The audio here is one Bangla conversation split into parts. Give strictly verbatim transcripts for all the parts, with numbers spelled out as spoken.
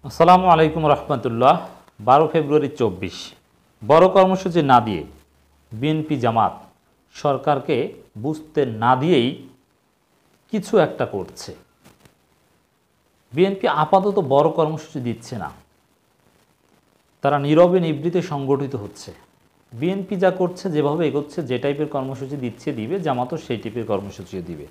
আসসালামু আলাইকুম রহমতুল্লাহ। বারো ফেব্রুয়ারি চব্বিশ বড় কর্মসূচি না দিয়ে বিএনপি জামাত সরকারকে বুঝতে না দিয়েই কিছু একটা করছে। বিএনপি আপাতত বড় কর্মসূচি দিচ্ছে না, তারা নীরবে নিবৃতে সংগঠিত হচ্ছে। বিএনপি যা করছে, যেভাবে এগোচ্ছে, যে টাইপের কর্মসূচি দিচ্ছে দিবে, জামাতও সেই টাইপের কর্মসূচিও দিবে।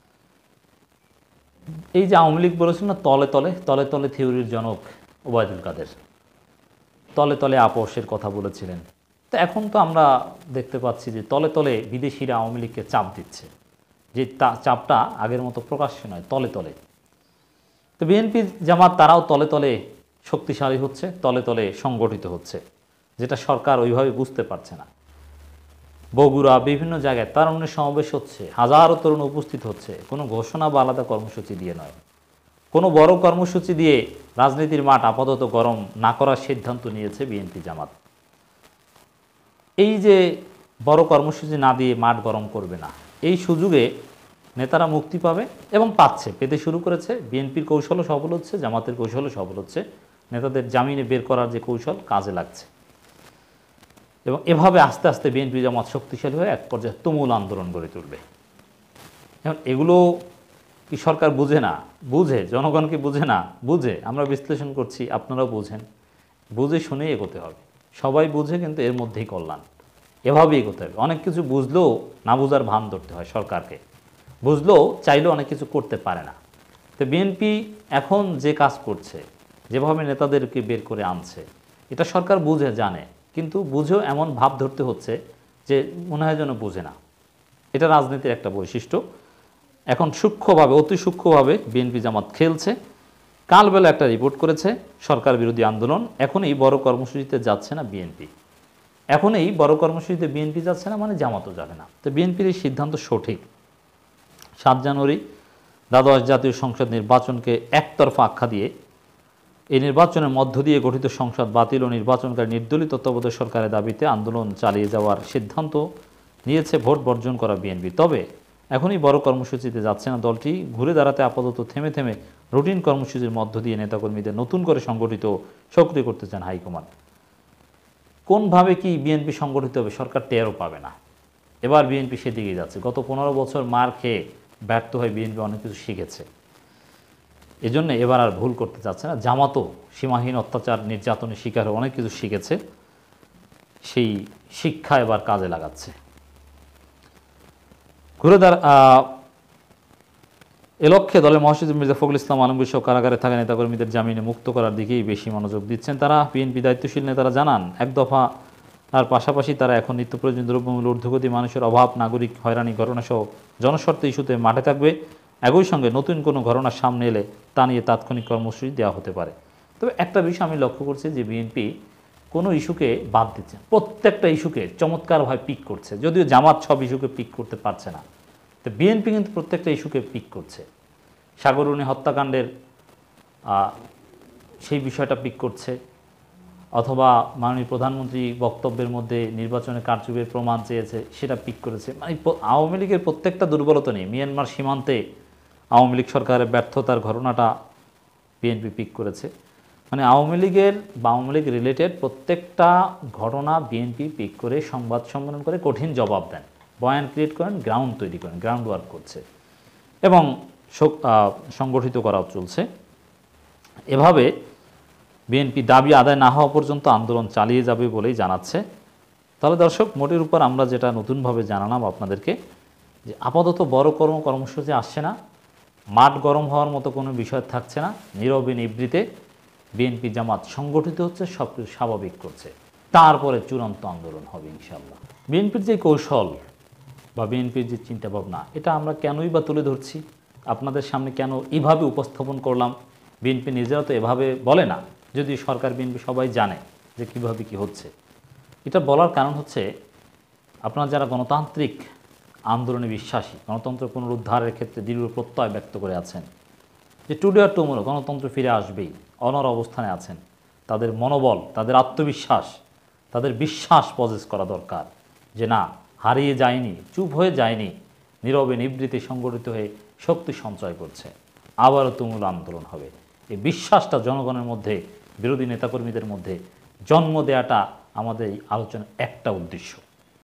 এই যে আওয়ামী লীগ বলেছিল না, তলে তলে তলে তলে থিওরির জনক ওবায়দুল কাদের তলে তলে আপোষের কথা বলেছিলেন। তো এখন তো আমরা দেখতে পাচ্ছি যে তলে তলে বিদেশিরা আওয়ামী লীগকে চাপ দিচ্ছে, যে চাপটা আগের মতো প্রকাশ্য নয়, তলে তলে। তো বিএনপি জামাত তারাও তলে তলে শক্তিশালী হচ্ছে, তলে তলে সংগঠিত হচ্ছে, যেটা সরকার ওইভাবে বুঝতে পারছে না। বগুড়া বিভিন্ন জায়গায় তারুণ্যের সমাবেশ হচ্ছে, হাজারো তরুণ উপস্থিত হচ্ছে, কোনো ঘোষণা বা আলাদা কর্মসূচি দিয়ে নয়, কোনো বড় কর্মসূচি দিয়ে রাজনীতির মাঠ আপাতত গরম না করার সিদ্ধান্ত নিয়েছে বিএনপি জামাত। এই যে বড় কর্মসূচি না দিয়ে মাঠ গরম করবে না, এই সুযোগে নেতারা মুক্তি পাবে এবং পাচ্ছে, পেতে শুরু করেছে। বিএনপির কৌশলও সফল হচ্ছে, জামাতের কৌশলও সফল হচ্ছে, নেতাদের জামিনে বের করার যে কৌশল কাজে লাগছে। এবং এভাবে আস্তে আস্তে বিএনপি জামাত শক্তিশালী হয়ে এক পর্যায়ে তুমুল আন্দোলন গড়ে তুলবে। এখন এগুলো কি সরকার বুঝে না? বুঝে, জনগণকে বুঝে না? বুঝে। আমরা বিশ্লেষণ করছি, আপনারাও বুঝেন। বুঝে শুনেই এগোতে হবে। সবাই বুঝে, কিন্তু এর মধ্যেই কল্যাণ। এভাবেই এগোতে হবে। অনেক কিছু বুঝলেও না বুঝার ভান ধরতে হয় সরকারকে। বুঝলেও চাইলেও অনেক কিছু করতে পারে না। তো বিএনপি এখন যে কাজ করছে, যেভাবে নেতাদেরকে বের করে আনছে, এটা সরকার বুঝে, জানে, কিন্তু বুঝেও এমন ভাব ধরতে হচ্ছে যে মনে হয় যেন বুঝে না। এটা রাজনীতির একটা বৈশিষ্ট্য। এখন সূক্ষ্মভাবে, অতি সূক্ষ্মভাবে বিএনপি জামাত খেলছে। কালবেলা একটা রিপোর্ট করেছে সরকার বিরোধী আন্দোলন। এখন এই বড় কর্মসূচিতে যাচ্ছে না বিএনপি, এখন এই বড় কর্মসূচিতে বিএনপি যাচ্ছে না, মানে জামাতও যাবে না। তো বিএনপির এই সিদ্ধান্ত সঠিক। সাত জানুয়ারি দ্বাদশ জাতীয় সংসদ নির্বাচনকে একতরফা আখ্যা দিয়ে এই নির্বাচনের মধ্য দিয়ে গঠিত সংসদ বাতিল ও নির্বাচনকারী নির্দলীয় তত্ত্বাবধায়ক সরকারের দাবিতে আন্দোলন চালিয়ে যাওয়ার সিদ্ধান্ত নিয়েছে ভোট বর্জন করা বিএনপি। তবে এখনই বড় কর্মসূচিতে যাচ্ছে না দলটি। ঘুরে দাঁড়াতে আপাতত থেমে থেমে রুটিন কর্মসূচির মধ্য দিয়ে নেতাকর্মীদের নতুন করে সংগঠিত সক্রিয় করতে চান হাইকমান্ড। কোনভাবে কি বিএনপি সংগঠিত হবে সরকার টেরও পাবে না। এবার বিএনপি সেদিকেই যাচ্ছে। গত পনেরো বছর মার খেয়ে ব্যর্থ হয়ে বিএনপি অনেক কিছু শিখেছে, এজন্য এবার আর ভুল করতে চাচ্ছে না। জামাতও সীমাহীন অত্যাচার নির্যাতনের শিকার হয়ে অনেক কিছু শিখেছে, সেই শিক্ষা এবার কাজে লাগাচ্ছে। ঘুরে দাঁড়া এ লক্ষ্যে দলের মহাসচিব মির্জা ফখরুল ইসলাম আলমগীর সহ কারাগারে থাকা নেতাকর্মীদের জামিনে মুক্ত করার দিকেই বেশি মনোযোগ দিচ্ছেন তারা। বিএনপি দায়িত্বশীল নেতারা জানান, এক দফা আর পাশাপাশি তারা এখন নিত্য প্রয়োজনীয় দ্রব্যমূল্য ঊর্ধ্বগতি, মানুষের অভাব, নাগরিক হয়রানি ঘটনাসহ জনস্বার্থ ইস্যুতে মাঠে থাকবে। একই সঙ্গে নতুন কোনো ঘটনার সামনে এলে তা নিয়ে তাৎক্ষণিক কর্মসূচি দেওয়া হতে পারে। তবে একটা বিষয় আমি লক্ষ্য করছি যে বিএনপি কোনো ইস্যুকে বাদ দিচ্ছে, প্রত্যেকটা ইস্যুকে চমৎকারভাবে পিক করছে। যদিও জামাত সব ইস্যুকে পিক করতে পারছে না, তো বিএনপি কিন্তু প্রত্যেকটা ইস্যুকে পিক করছে। সাগররুনি হত্যাকাণ্ডের সেই বিষয়টা পিক করছে, অথবা মাননীয় প্রধানমন্ত্রী বক্তব্যের মধ্যে নির্বাচনে কারচুপির প্রমাণ চেয়েছে, সেটা পিক করেছে। মানে আওয়ামী লীগের প্রত্যেকটা দুর্বলতা নেই, মিয়ানমার সীমান্তে আওয়ামী লীগ সরকারের ব্যর্থতার ঘটনাটা বিএনপি পিক করেছে। মানে আওয়ামী লীগের বা আওয়ামী লীগ রিলেটেড প্রত্যেকটা ঘটনা বিএনপি পিক করে সংবাদ সম্মেলন করে কঠিন জবাব দেন, বয়ান ক্রিয়েট করেন, গ্রাউন্ড তৈরি করেন, গ্রাউন্ড ওয়ার্ক করছে এবং সংগঠিত করাও চলছে। এভাবে বিএনপি দাবি আদায় না হওয়া পর্যন্ত আন্দোলন চালিয়ে যাবে বলেই জানাচ্ছে। তাহলে দর্শক, মোটের উপর আমরা যেটা নতুনভাবে জানালাম আপনাদেরকে, যে আপাতত বড় কর্ম কর্মসূচি আসছে না, মাঠ গরম হওয়ার মতো কোনো বিষয় থাকছে না, নীরবে নিবৃতে বিএনপি জামাত সংগঠিত হচ্ছে, সব কিছু স্বাভাবিক করছে, তারপরে চূড়ান্ত আন্দোলন হবে ইনশাআল্লাহ। বিএনপির যে কৌশল বা বিএনপির যে চিন্তাভাবনা, এটা আমরা কেনই বা তুলে ধরছি আপনাদের সামনে, কেন এইভাবে উপস্থাপন করলাম? বিএনপি নিজেরা তো এভাবে বলে না, যদি সরকার বিএনপি সবাই জানে যে কীভাবে কি হচ্ছে। এটা বলার কারণ হচ্ছে, আপনারা যারা গণতান্ত্রিক আন্দোলনে বিশ্বাসী, গণতন্ত্র পুনরুদ্ধারের ক্ষেত্রে দৃঢ় প্রত্যয় ব্যক্ত করে আছেন যে টুডে আর টুমোরো গণতন্ত্র ফিরে আসবেই, অনর অবস্থানে আছেন, তাদের মনোবল, তাদের আত্মবিশ্বাস, তাদের বিশ্বাস পজেস করা দরকার যে না, হারিয়ে যায়নি, চুপ হয়ে যায়নি, নীরবে নিবৃত্তে সংগঠিত হয়ে শক্তি সঞ্চয় করছে, আবারও তুমুল আন্দোলন হবে। এই বিশ্বাসটা জনগণের মধ্যে, বিরোধী নেতাকর্মীদের মধ্যে জন্ম দেওয়াটা আমাদের এই আলোচনার একটা উদ্দেশ্য।